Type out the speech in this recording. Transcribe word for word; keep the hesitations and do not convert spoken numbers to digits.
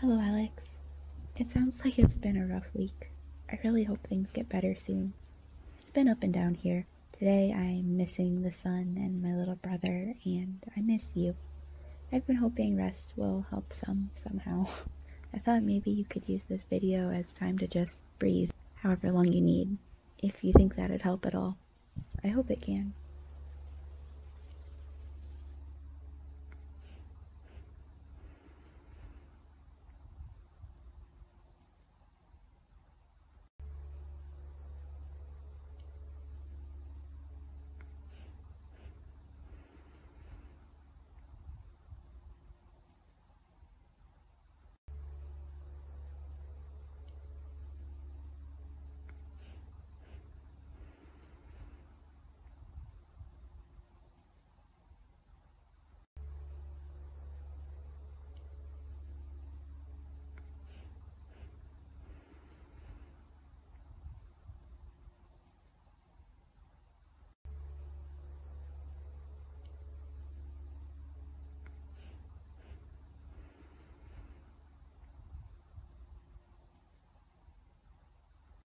Hello, Alex. It sounds like it's been a rough week. I really hope things get better soon. It's been up and down here. Today I'm missing the sun and my little brother, and I miss you. I've been hoping rest will help some, somehow. I thought maybe you could use this video as time to just breathe, however long you need, if you think that'd help at all. I hope it can.